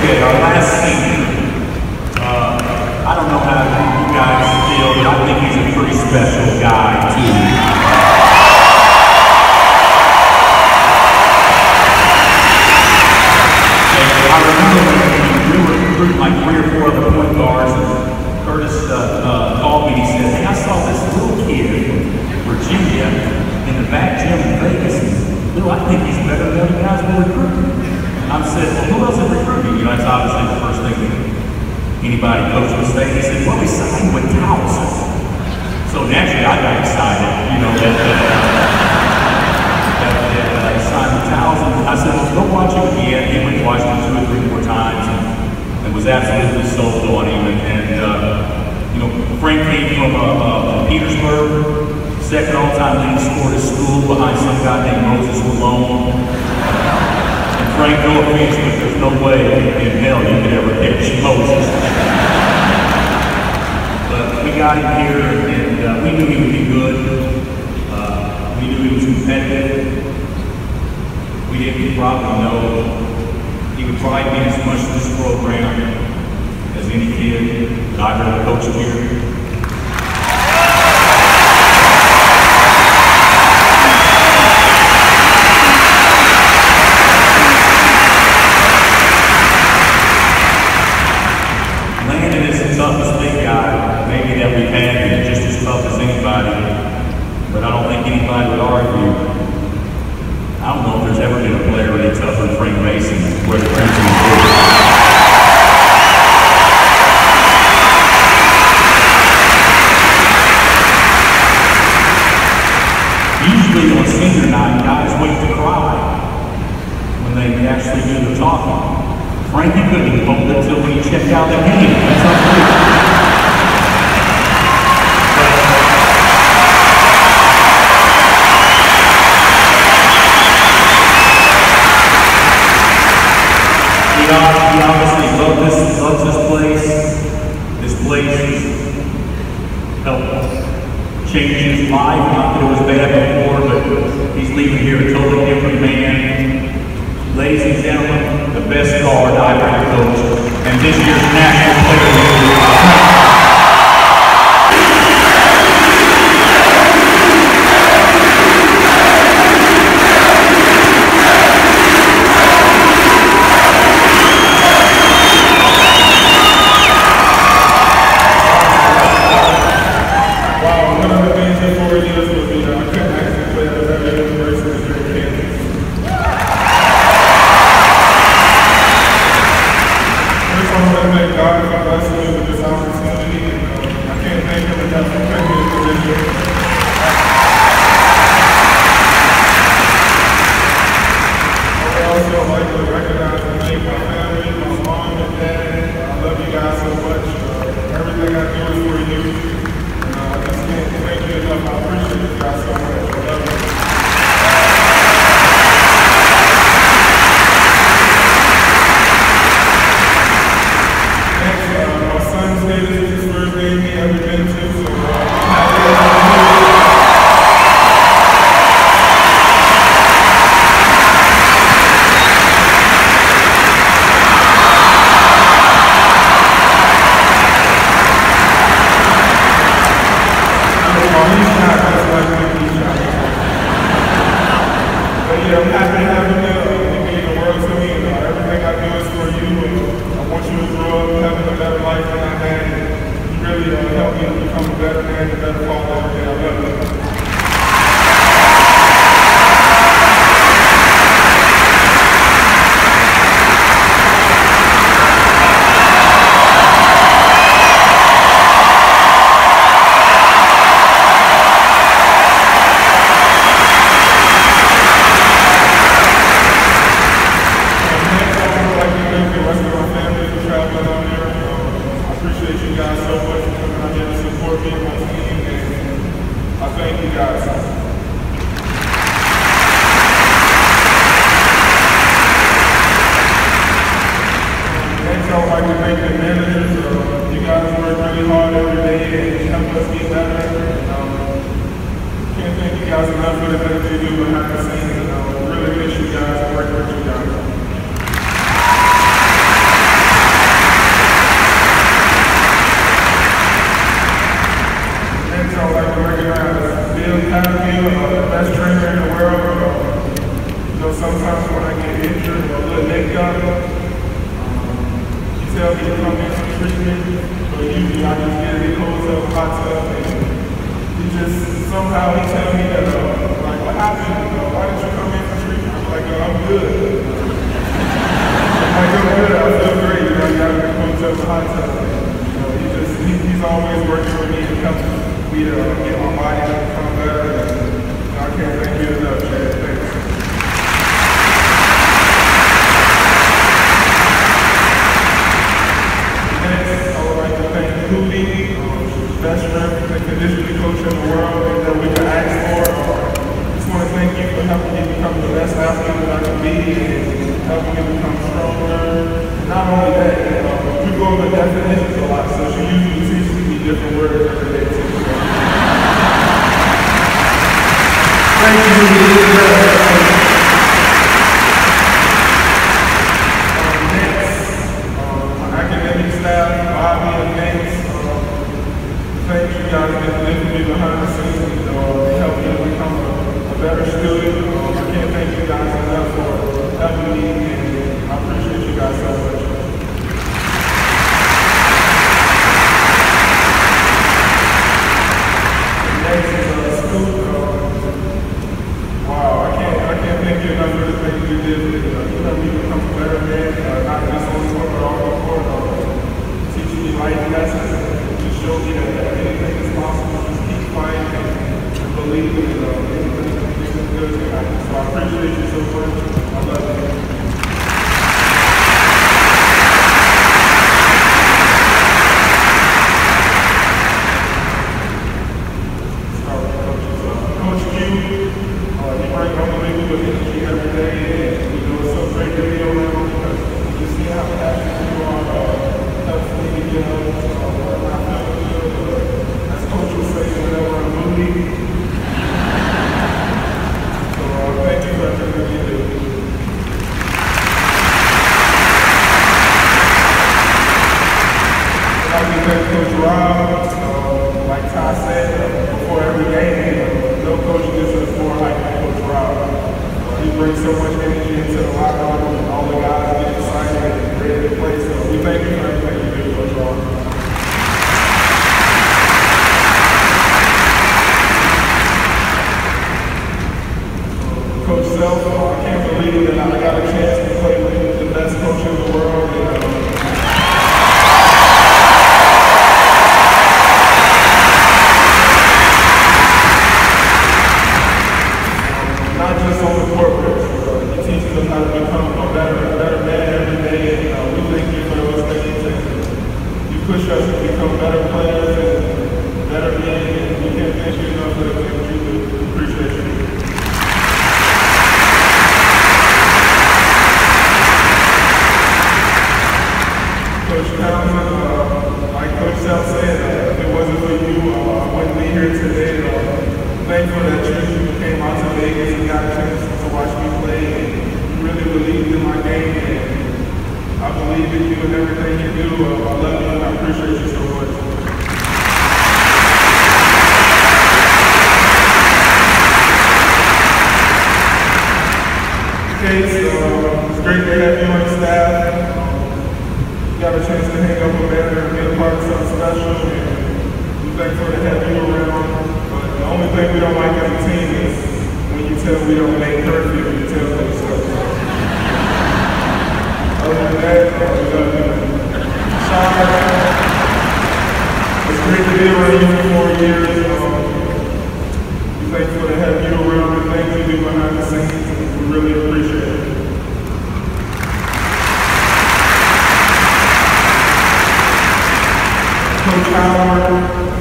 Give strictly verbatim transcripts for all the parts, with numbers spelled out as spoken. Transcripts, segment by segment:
Okay, our last senior. Uh, I don't know how you guys feel, but I think he's a pretty special guy, too. I remember when we were recruiting like three or four other point guards, and Curtis uh, uh, called me and he said, hey, I saw this little kid from Virginia in the back gym in Vegas. Bill, I think he's better than the other guys we're recruiting. I said, well, who else is recruiting? You know, that's obviously the first thing that anybody coach would say. He said, well, we signed with Towson. So naturally, I got excited, you know, that, that, that, that uh, he signed with Towson. I said, well, go watch him again. He went and watched him two or three more times and, and was absolutely sold on him. And, and uh, you know, Frank came from uh, uh, Petersburg, second all-time leading scorer at school behind some guy named Moses Malone. Frank, no offense, but there's no way in hell you could ever catch Moses. But we got him here, and uh, we knew he would be good. Uh, we knew he was competitive. We didn't probably know he would probably be as much to this program as any kid that I've ever coached here. Toughest big guy, maybe that we've had, and just as tough as anybody, but I don't think anybody would argue. I don't know if there's ever been a player any tougher than Frank Mason, where the Crimson is. Usually on senior night, guys wait to cry when they actually do the talking. Frankie couldn't even hold it until when he checked out the game. That's unbelievable. He, he obviously loves this, loves this place. This place has helped change his life. Not that it was bad before, but he's leaving here a totally different man. Ladies and gentlemen, the best guard I've ever coached, and this year's National Player of the Year. Wow, one of the things in four years was, you know, I couldn't actually play at the very university here in Kansas. I want to thank God for blessing me with this opportunity, and uh, I can't thank him enough for putting me in this position. I would also like to recognize and thank my family, my mom and dad. I love you guys so much. Uh, everything I do is for you. And, uh, I just can't thank you enough. I appreciate you guys so much. I love you. This is his first game he ever been to, so but yeah, I'm happy to have him here. It means the world to me, and uh, everything I do is for you, and I want you to grow up having a better life than I had. You really uh, helped me to become a better man, a better father every day. I love you. to come in for treatment, but usually I just get in the hotel, hot tub, and he just, somehow he tell me that, uh, like, what happened? Uh, why did you come in for treatment? I'm like, oh, I'm good. I'm like, I'm good, I feel great. You know, I got in the hotel, hot tub. You know, he just, he, he's always working with me to help me to uh, get my body to become better. And, you know, I can't thank you enough, Chad. Thanks. Best strength and conditioning coach in the world that we can ask for. I just want to thank you for helping me become the best athlete that I can be and helping me become stronger. Not only that, you know, we go over definitions a lot, so she usually teaches me different words every day too. Thank you. Um, next, um, my academic staff, Bobby and Nate. Thank you guys for lifting me behind the scenes and uh, helping me become a, a better student. Um, I can't thank you guys enough for helping me, and I appreciate you guys so much. And next is uh, school. Uh, wow, I can't, I can't thank you enough for the things you did. Uh, you helped me become a better man, uh, not just on the court, but off the court. Uh, teaching me life lessons. Show me that anything is possible, just keep fighting and believe in uh, anything is good to happen. So I appreciate you so much. I love you. Start with coaches. Uh, Coach Q, uh, he brings unbelievable energy every day, and you know, it's so great to be around because you see how passionate you are. Uh, helps me to get up. Coach will say whenever I'm moving. So uh, thank you for everything you do. I'd like to thank Coach Rob. Uh, like Ty said, uh, before every game, uh, no coach gets to the floor like Coach Rob. Uh, he brings so much energy into the locker room, and all the guys get excited and ready to play. So we thank you for everything you do, Coach Rob. Coach Self, I can't believe that I got a chance to play with the best coach in the world. And, uh, not just on the court, but uh, he teaches us how to become a better, a better man every day. And uh, we thank you for those things. And you push us to become better players and better men. And we can't thank you enough for the things you do. We appreciate you. Coach Townsend, uh, like Coach Self said, uh, if it wasn't for you, uh, I wouldn't be here today. Uh, thankful that you came out to Vegas and got a chance to watch me play. And you really believed in my game, and I believe in you and everything you do. Uh, I love you and I appreciate you so much. Okay, so uh, it's great to have you on staff. Got a chance to hang up a banner and be a part of something special, and we're thankful to have you around. But the only thing we don't like as a team is when you tell we don't make curfew, you tell them stuff. Other than that, we love you. Sean, it's great to be around you for four years. Um, we're thankful to have you around the things you do behind the scenes. We really appreciate it. Coach Howard,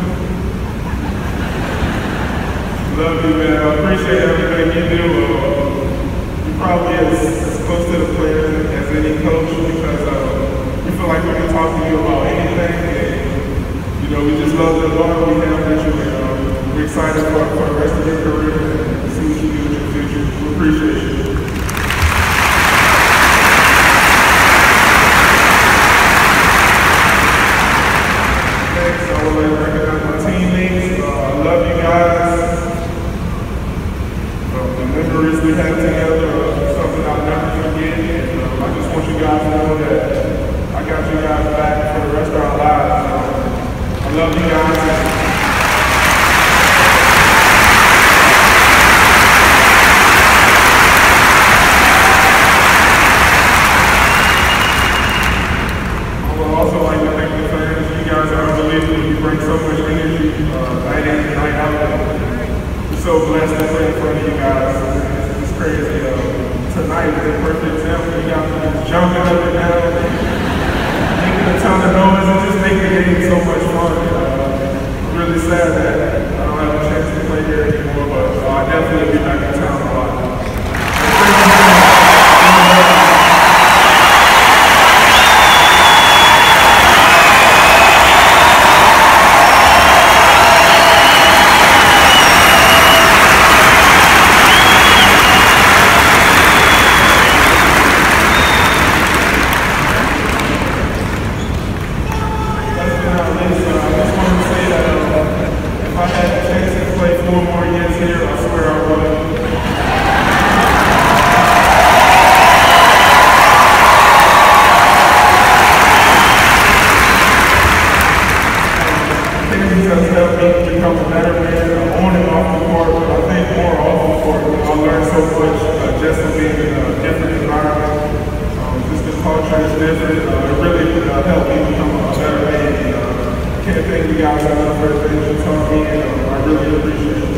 love you, man. I appreciate everything you do. Uh, you're probably as, as close to the players as any coach because uh, we feel like we can talk to you about anything. And, you know, we just love the love we have with you. And uh, we're excited for, for the rest of your career and see what you do in your future. We appreciate you. I would like to recognize my teammates. Uh, I love you guys. Uh, the memories we had together are something I'll never forget. And uh, I just want you guys to know that I got you guys back. jumping up and down, making a ton of noise, and just making the game so much fun. Uh, I'm really sad that I don't have a chance to play here anymore, but uh, I'll definitely be back in town a lot. Can't thank you guys enough for everything you taught me, and uh, I really appreciate it.